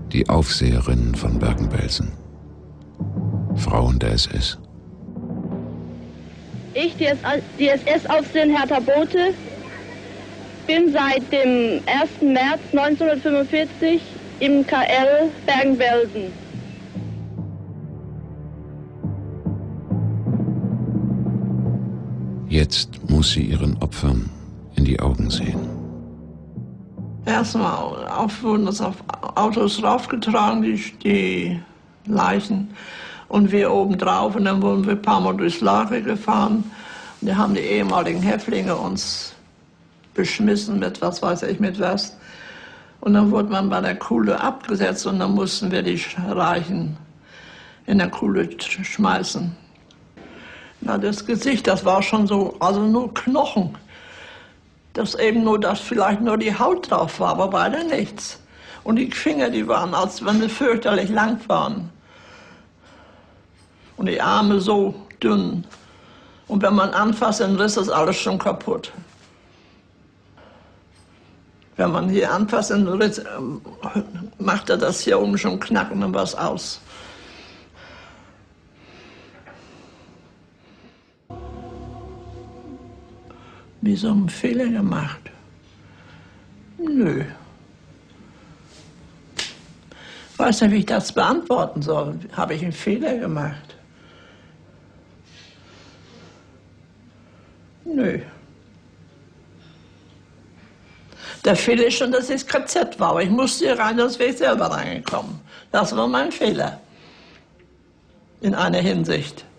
Die Aufseherinnen von Bergen-Belsen. Frauen der SS. Ich, die SS-Aufseherin Hertha Bothe, bin seit dem 1. März 1945 im KL Bergen-Belsen. Jetzt muss sie ihren Opfern in die Augen sehen. Erstmal wurden das auf Autos raufgetragen, die Leichen, und wir oben drauf. Und dann wurden wir ein paar Mal durchs Lager gefahren. Und da haben die ehemaligen Häftlinge uns beschmissen mit was weiß ich mit was. Und dann wurde man bei der Kuhle abgesetzt und dann mussten wir die Reichen in der Kuhle schmeißen. Na, das Gesicht, das war schon so, also nur Knochen. Dass eben nur, dass vielleicht nur die Haut drauf war, aber weiter nichts. Und die Finger, die waren, als wenn sie fürchterlich lang waren. Und die Arme so dünn. Und wenn man anfasst, dann ist das alles schon kaputt. Wenn man hier anfasst, dann macht er das hier oben schon knacken und was aus. Wieso einen Fehler gemacht? Nö. Ich weiß nicht, wie ich das beantworten soll. Habe ich einen Fehler gemacht? Nö. Der Fehler ist schon, dass ich das KZ war. Aber ich musste hier rein, sonst wäre ich selber reingekommen. Das war mein Fehler. In einer Hinsicht.